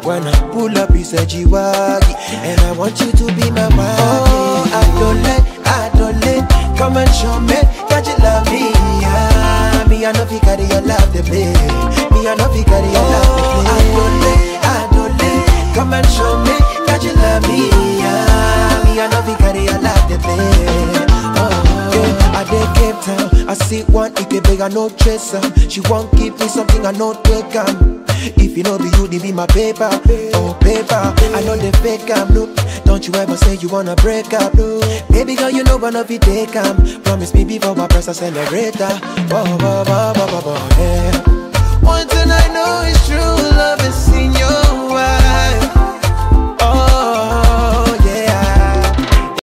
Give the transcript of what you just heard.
When I pull up, you said you waggy, and I want you to be my wife. Oh, Adoley, come and show me that you love me. Yeah. Me, I know you carry your love to play. Me, I know you carry your love to play. Adoley, come and show me that you love me. Yeah. Me, I know you carry your love to play. I dey Cape Town, I see one Ike beg, I no chase she won't give me something I no take If you know be you, they be my paper. Oh paper, I know they fake no. Don't you ever say you wanna break up, no. Baby girl, you know one of it take Promise me before I press accelerator. Yeah. One thing I know is true love is in your eyes.